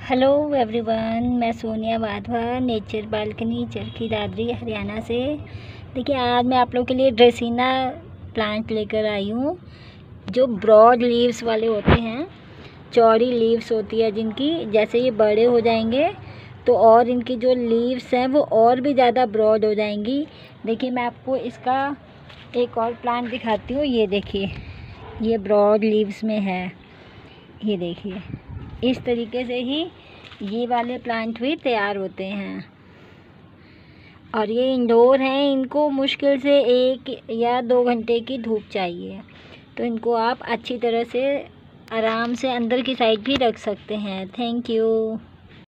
Hello everyone, मैं Sonia Wadhwa nature balcony Charkhi Dadri Haryana से। देखिए, आज मैं आप लोगों के लिए ड्रेसिना प्लांट लेकर आई हूँ जो ब्रॉड लीव्स वाले होते हैं। चौड़ी लीव्स होती है जिनकी, जैसे ये बड़े हो जाएंगे तो और इनकी जो लीव्स हैं वो और भी ज़्यादा ब्रॉड हो जाएंगी। देखिए, मैं आपको इसका एक और प्लांट दिखाती हूँ। ये देखिए, ये ब्रॉड लीव्स में है। ये देखिए, इस तरीके से ही ये वाले प्लांट भी तैयार होते हैं। और ये इंडोर हैं, इनको मुश्किल से 1 या 2 घंटे की धूप चाहिए। तो इनको आप अच्छी तरह से आराम से अंदर की साइड भी रख सकते हैं। Thank you.